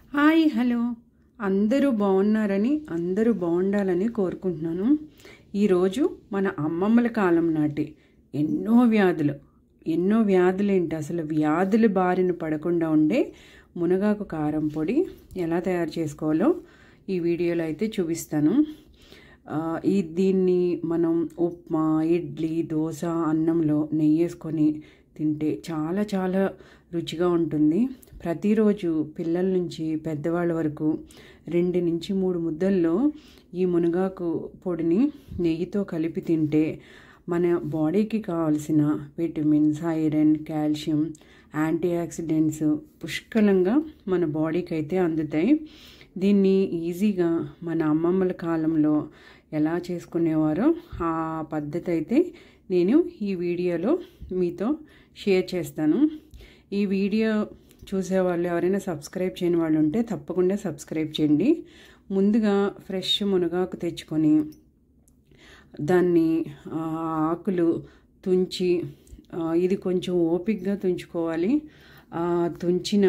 Hi hello అందరూ బాగున్నారని అందరూ బాగుండాలని కోరుకుంటున్నాను. ఈరోజు మన అమ్మమ్మల కాలం నాటి ఎన్నో వ్యాధులు ఏంటి అసలు వ్యాధుల బారిన పడకుండా ఉండే మునగాకు కారం పొడి ఎలా తయారు చేసుకోవాలో ఈ వీడియోలో అయితే చూపిస్తాను. దీన్ని మనం ఉప్మా, ఇడ్లీ, దోశ, అన్నంలో నెయ్యి వేసుకొని తింటే చాలా చాలా రుచిగా ఉంటుంది. ప్రతిరోజు పిల్లల నుంచి పెద్దవాళ్ళ వరకు 2 నుంచి 3 ముద్దల్లో ఈ మునగాకు పొడిని నెయ్యితో కలిపి తింటే మన బాడీకి కావాల్సిన vitamins, iron, calcium, antioxidants పుష్కలంగా మన బాడీకి అయితే అందుతాయి. దీన్ని ఈజీగా మన అమ్మమ్మల కాలంలో ఎలా చేసుకునేవారో ఆ పద్ధతి అయితే నేను ఈ వీడియోలో మీతో షేర్ చేస్తాను. ఈ వీడియో చూసేవాళ్ళు ఎవరైనా సబ్స్క్రైబ్ చేయని వాళ్ళు ఉంటే తప్పకుండా సబ్స్క్రైబ్ చేయండి. ముందుగా ఫ్రెష్ మునగాకు తెచ్చుకొని దాన్ని ఆకులు తుంచి, ఇది కొంచెం ఓపికగా తుంచుకోవాలి. తుంచిన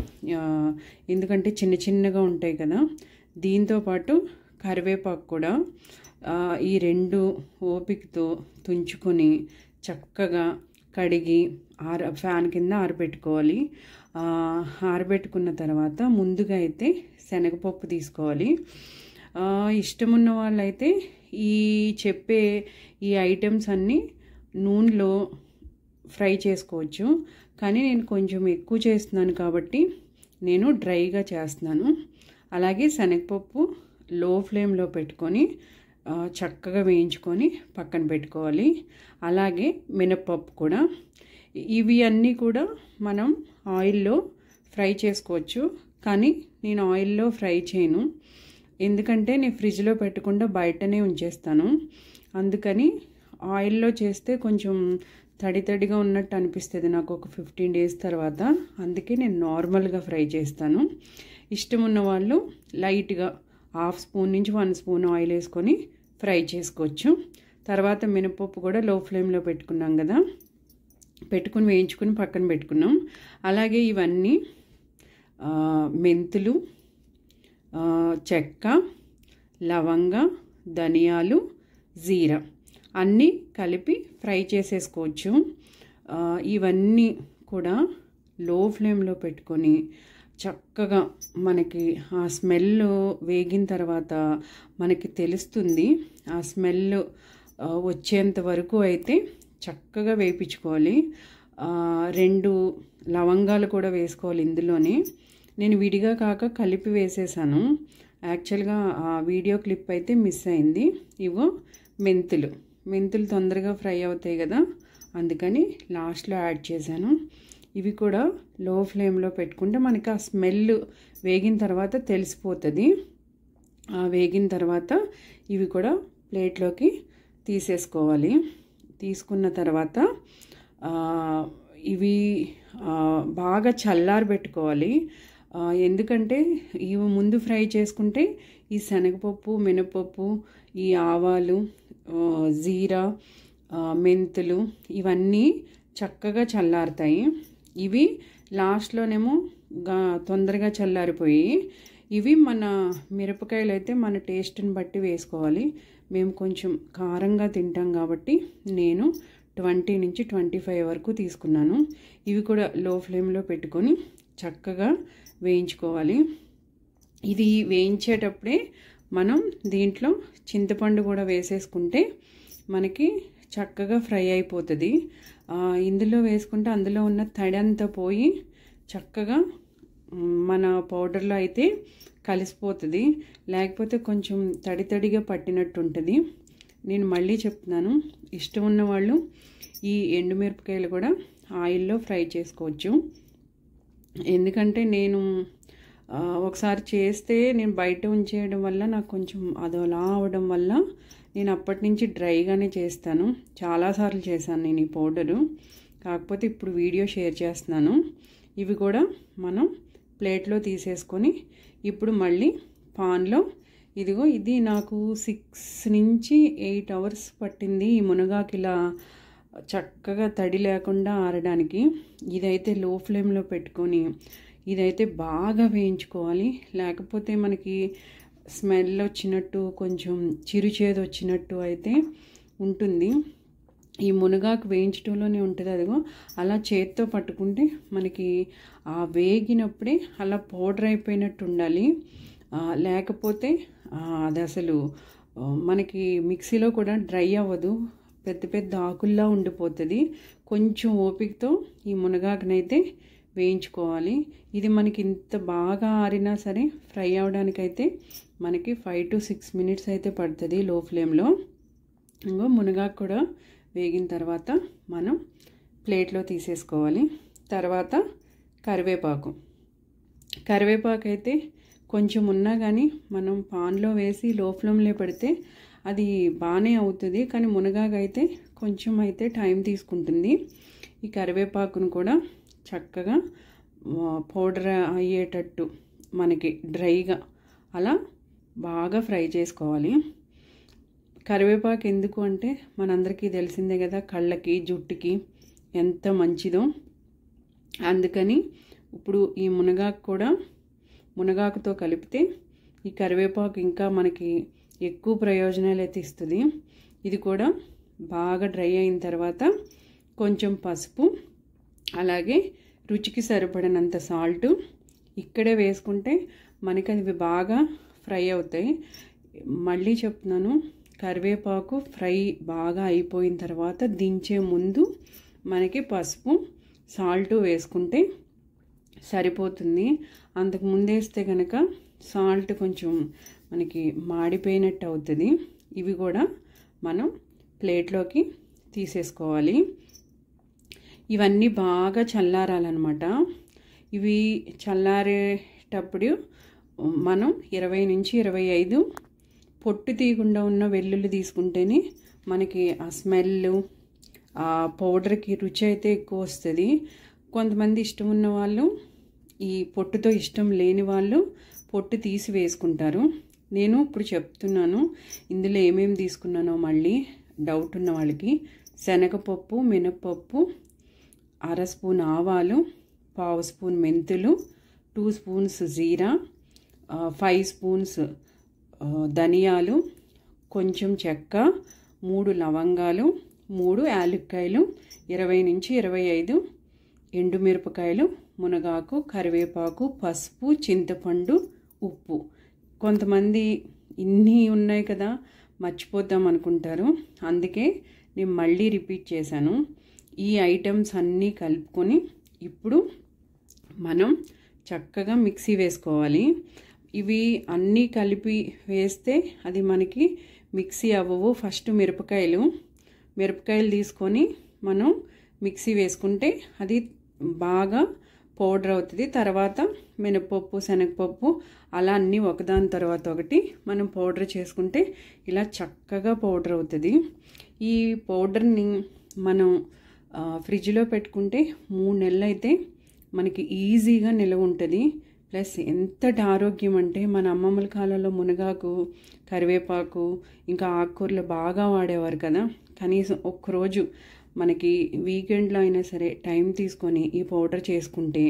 ఎందుకంటే చిన్న చిన్నగా ఉంటాయి కదా. దీంతోపాటు కరివేపాకు కూడా ఈ 2 ఓపికతో తుంచుకొని చక్కగా కడిగి ఫ్యాన్ కింద ఆరబెట్టుకోవాలి. ఆరబెట్టుకున్న తర్వాత ముందుగా అయితే శనగపప్పు తీసుకోవాలి. ఇష్టమున్న వాళ్ళైతే చెప్పే ఈ ఐటమ్స్ అన్నీ నూనెలో ఫ్రై చేసుకోవచ్చు. కానీ నేను కొంచెం ఎక్కువ చేస్తున్నాను కాబట్టి నేను డ్రైగా చేస్తున్నాను. అలాగే శనగపప్పు లో ఫ్లేమ్లో పెట్టుకొని చక్కగా వేయించుకొని పక్కన పెట్టుకోవాలి. అలాగే మినప్పప్పు కూడా. ఇవి అన్నీ కూడా మనం ఆయిల్లో ఫ్రై చేసుకోవచ్చు. కానీ నేను ఆయిల్లో ఫ్రై చేయను, ఎందుకంటే నేను ఫ్రిడ్జ్లో పెట్టకుండా బయటనే ఉంచేస్తాను. అందుకని ఆయిల్లో చేస్తే కొంచెం తడిగా ఉన్నట్టు అనిపిస్తుంది నాకు ఒక 15 డేస్ తర్వాత. అందుకే నేను నార్మల్గా ఫ్రై చేస్తాను. ఇష్టం ఉన్న వాళ్ళు లైట్గా 1/2 స్పూన్ నుంచి 1 స్పూన్ ఆయిల్ వేసుకొని ఫ్రై చేసుకోవచ్చు. తర్వాత మినపప్పు కూడా లో ఫ్లేమ్లో పెట్టుకున్నాం కదా, పెట్టుకుని వేయించుకుని పక్కన పెట్టుకున్నాం. అలాగే ఇవన్నీ మెంతులు, చెక్క, లవంగ, ధనియాలు, జీరా అన్నీ కలిపి ఫ్రై చేసేసుకోవచ్చు. ఇవన్నీ కూడా లో ఫ్లేమ్లో పెట్టుకొని చక్కగా మనకి ఆ స్మెల్ వేగిన తర్వాత మనకి తెలుస్తుంది. ఆ స్మెల్ వచ్చేంత వరకు అయితే చక్కగా వేయించుకోవాలి. 2 లవంగాలు కూడా వేసుకోవాలి ఇందులోనే. నేను విడిగా కాక కలిపి వేసేసాను. యాక్చువల్గా ఆ వీడియో క్లిప్ అయితే మిస్ అయింది. ఇవో మెంతులు తొందరగా ఫ్రై అవుతాయి కదా, అందుకని లాస్ట్లో యాడ్ చేశాను. ఇవి కూడా లో ఫ్లేమ్లో పెట్టుకుంటే మనకి ఆ స్మెల్ వేగిన తర్వాత తెలిసిపోతుంది. వేగిన తర్వాత ఇవి కూడా ప్లేట్లోకి తీసేసుకోవాలి. తీసుకున్న తర్వాత ఇవి బాగా చల్లారబెట్టుకోవాలి. ఎందుకంటే ఇవి ముందు ఫ్రై చేసుకుంటే ఈ శనగపప్పు, మినపప్పు, ఈ ఆవాలు, జీరా, మెంతులు ఇవన్నీ చక్కగా చల్లారుతాయి. ఇవి లాస్ట్లోనేమో తొందరగా చల్లారిపోయి, ఇవి మన మిరపకాయలు అయితే మన టేస్ట్ని బట్టి వేసుకోవాలి. మేము కొంచెం కారంగా తింటాం కాబట్టి నేను 20 నుంచి 25 వరకు తీసుకున్నాను. ఇవి కూడా లో ఫ్లేమ్లో పెట్టుకొని చక్కగా వేయించుకోవాలి. ఇది వేయించేటప్పుడే మనం దీంట్లో చింతపండు కూడా వేసేసుకుంటే మనకి చక్కగా ఫ్రై అయిపోతుంది. ఇందులో వేసుకుంటే అందులో ఉన్న తడి అంతా పోయి చక్కగా మన పౌడర్లో అయితే కలిసిపోతుంది. లేకపోతే కొంచెం తడిగా పట్టినట్టు ఉంటుంది. నేను మళ్ళీ చెప్తున్నాను, ఇష్టం ఉన్న వాళ్ళు ఈ ఎండుమిరపకాయలు కూడా ఆయిల్లో ఫ్రై చేసుకోవచ్చు. ఎందుకంటే నేను ఒకసారి చేస్తే నేను బయట ఉంచేయడం వల్ల నాకు కొంచెం అదోలా అవడం వల్ల నేను అప్పటి నుంచి డ్రైగానే చేస్తాను. చాలాసార్లు చేశాను నేను ఈ పౌడరు, కాకపోతే ఇప్పుడు వీడియో షేర్ చేస్తున్నాను. ఇవి కూడా మనం ప్లేట్లో తీసేసుకొని ఇప్పుడు మళ్ళీ పాన్లో ఇది నాకు 6 నుంచి 8 అవర్స్ పట్టింది ఈ మునగాకు ఇలా చక్కగా తడి లేకుండా ఆరడానికి. ఇదైతే లో ఫ్లేమ్లో పెట్టుకొని ఇదైతే బాగా వేయించుకోవాలి, లేకపోతే మనకి స్మెల్ వచ్చినట్టు కొంచెం చిరుచేదు వచ్చినట్టు అయితే ఉంటుంది. ఈ మునగాకు వేయించడంలోనే ఉంటుంది. అదిగో అలా చేత్తో పట్టుకుంటే మనకి ఆ వేగినప్పుడే అలా పౌడర్ అయిపోయినట్టు ఉండాలి. లేకపోతే అది అసలు మనకి మిక్సీలో కూడా డ్రై అవ్వదు, పెద్ద పెద్ద ఆకుల్లా ఉండిపోతుంది. కొంచెం ఓపికతో ఈ మునగాకునైతే వేయించుకోవాలి. ఇది మనకి ఇంత బాగా ఆరినా సరే ఫ్రై అవడానికైతే మనకి 5 to 6 minutes అయితే పడుతుంది లో ఫ్లేమ్లో. ఇంకో మునగాకు కూడా వేగిన తర్వాత మనం ప్లేట్లో తీసేసుకోవాలి. తర్వాత కరివేపాకు అయితే కొంచెం ఉన్నా కానీ మనం పాన్లో వేసి లో ఫ్లేమ్లో పెడితే అది బాగానే అవుతుంది, కానీ మునగాకు అయితే కొంచెం అయితే టైం తీసుకుంటుంది. ఈ కరివేపాకును కూడా చక్కగా పౌడర్ అయ్యేటట్టు మనకి డ్రైగా అలా బాగా ఫ్రై చేసుకోవాలి. కరివేపాకు ఎందుకు అంటే మనందరికీ తెలిసిందే కదా, కళ్ళకి జుట్టుకి ఎంత మంచిదో. అందుకని ఇప్పుడు ఈ మునగాకుతో కలిపితే ఈ కరివేపాకు ఇంకా మనకి ఎక్కువ ప్రయోజనాలు అయితే ఇస్తుంది. ఇది కూడా బాగా డ్రై అయిన తర్వాత కొంచెం పసుపు, అలాగే రుచికి సరిపడినంత సాల్ట్ ఇక్కడే వేసుకుంటే మనకి అది బాగా ఫ్రై అవుతాయి. మళ్ళీ చెప్తున్నాను, కరివేపాకు ఫ్రై బాగా అయిపోయిన తర్వాత దించే ముందు మనకి పసుపు సాల్ట్ వేసుకుంటే సరిపోతుంది. అంతకు ముందు వేస్తే కనుక సాల్ట్ కొంచెం మనకి మాడిపోయినట్టు అవుతుంది. ఇవి కూడా మనం ప్లేట్లోకి తీసేసుకోవాలి. ఇవన్నీ బాగా చల్లారాలన్నమాట. ఇవి చల్లారేటప్పుడు మనం 20 నుంచి 25 పొట్టు తీయకుండా ఉన్న వెల్లుల్లి తీసుకుంటేనే మనకి ఆ స్మెల్, ఆ పౌడర్కి రుచి అయితే ఎక్కువ వస్తుంది. కొంతమంది ఇష్టం ఉన్న వాళ్ళు, ఈ పొట్టుతో ఇష్టం లేని వాళ్ళు పొట్టు తీసి వేసుకుంటారు. నేను ఇప్పుడు చెప్తున్నాను ఇందులో ఏమేమి తీసుకున్నానో మళ్ళీ డౌట్ ఉన్న వాళ్ళకి. శనగపప్పు, మినప్పప్పు, 1/2 స్పూన్ ఆవాలు, 1/2 స్పూన్ మెంతులు, 2 స్పూన్స్ జీరా, 5 స్పూన్స్ ధనియాలు, కొంచెం చెక్క, 3 లవంగాలు, 3 యాలక్కాయలు, 20 నుంచి 25 ఎండుమిరపకాయలు, మునగాకు, కరివేపాకు, పసుపు, చింతపండు, ఉప్పు. కొంతమంది ఇన్ని ఉన్నాయి కదా మర్చిపోద్దాం అనుకుంటారు, అందుకే నేను మళ్ళీ రిపీట్ చేశాను. ఈ ఐటమ్స్ అన్నీ కలుపుకొని ఇప్పుడు మనం చక్కగా మిక్సీ వేసుకోవాలి. ఇవి అన్నీ కలిపి వేస్తే అది మనకి మిక్సీ అవ్వవు. ఫస్ట్ మిరపకాయలు తీసుకొని మనం మిక్సీ వేసుకుంటే అది బాగా పౌడర్ అవుతుంది. తర్వాత మినపప్పు, శనగపప్పు అలా అన్నీ ఒకదాని తర్వాత ఒకటి మనం పౌడర్ చేసుకుంటే ఇలా చక్కగా పౌడర్ అవుతుంది. ఈ పౌడర్ని మనం ఫ్రిడ్జ్లో పెట్టుకుంటే 3 నెలలు అయితే మనకి ఈజీగా నిలవ ఉంటుంది. ప్లస్ ఎంతటి ఆరోగ్యం అంటే మన అమ్మమ్మల కాలంలో మునగాకు, కరివేపాకు ఇంకా ఆకుకూరలు బాగా వాడేవారు కదా. కనీసం ఒక్కరోజు మనకి వీకెండ్లో అయినా సరే టైం తీసుకొని ఈ పౌడర్ చేసుకుంటే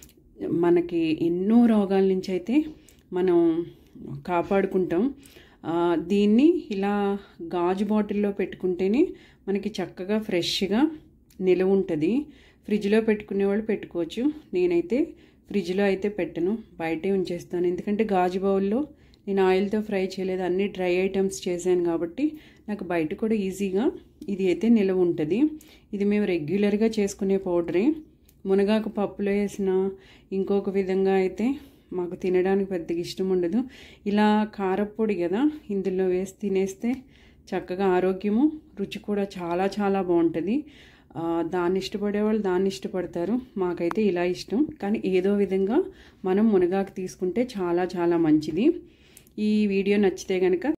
మనకి ఎన్నో రోగాల నుంచి అయితే మనం కాపాడుకుంటాం. దీన్ని ఇలా గాజు బాటిల్లో పెట్టుకుంటేనే మనకి చక్కగా ఫ్రెష్గా నిలవ ఉంటుంది. ఫ్రిడ్జ్లో పెట్టుకునే వాళ్ళు పెట్టుకోవచ్చు. నేనైతే ఫ్రిడ్జ్లో అయితే పెట్టను, బయటే ఉంచేస్తాను. ఎందుకంటే గాజు బౌల్లో నేను ఆయిల్తో ఫ్రై చేయలేదు, అన్ని డ్రై ఐటమ్స్ చేశాను కాబట్టి నాకు బయట కూడా ఈజీగా ఇది అయితే నిలవ ఉంటుంది. ఇది మేము రెగ్యులర్గా చేసుకునే పౌడరే. మునగాకు పప్పులో వేసిన ఇంకొక విధంగా అయితే మాకు తినడానికి పెద్దగా ఇష్టం ఉండదు. ఇలా కారపొడి కదా ఇందులో వేసి తినేస్తే చక్కగా ఆరోగ్యము, రుచి కూడా చాలా చాలా బాగుంటుంది. దాన్ని ఇష్టపడే వాళ్ళు దాన్ని ఇష్టపడతారు, మాకైతే ఇలా ఇష్టం. కానీ ఏదో విధంగా మనం మునగాకు తీసుకుంటే చాలా చాలా మంచిది. ఈ వీడియో నచ్చితే కనుక